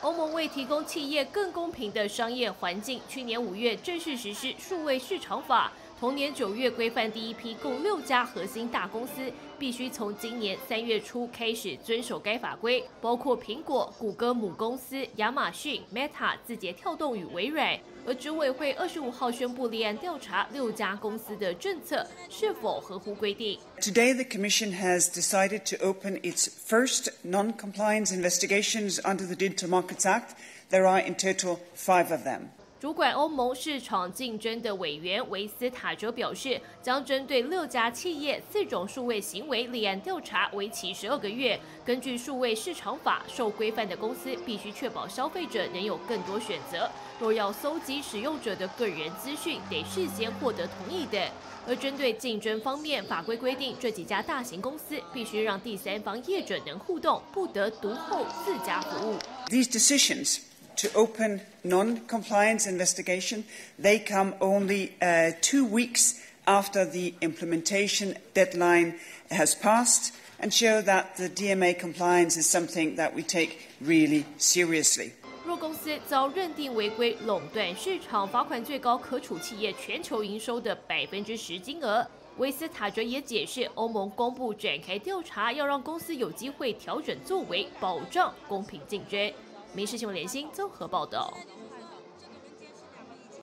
欧盟为提供企业更公平的商业环境，去年5月正式实施数位市场法。同年9月规范第一批共6家核心大公司，必须从今年3月初开始遵守该法规，包括苹果、谷歌母公司亚马逊、Meta、字节跳动与微软。而执委会25号宣布立案调查6家公司的政策是否合乎规定。 Today, the Commission has decided to open its first non-compliance investigations under the Digital Markets Act. There are in total 5 of them. 主管欧盟市场竞争的委员维斯塔哲表示，将针对6家企业4种数位行为立案调查，为期12个月。根据数位市场法，受规范的公司必须确保消费者能有更多选择。若要搜集使用者的个人资讯，得事先获得同意等。而针对竞争方面，法规规定这几家大型公司必须让第三方业者能互动，不得独后自家服务。 These decisions to open non-compliance investigation, they come only 2 weeks after the implementation deadline has passed and show that the DMA compliance is something that we take really seriously. 若公司遭认定违规垄断市场，罚款最高可处企业全球营收的10%金额。维斯塔哲也解释，欧盟公布展开调查，要让公司有机会调整作为，保障公平竞争。民事新闻联新综合报道。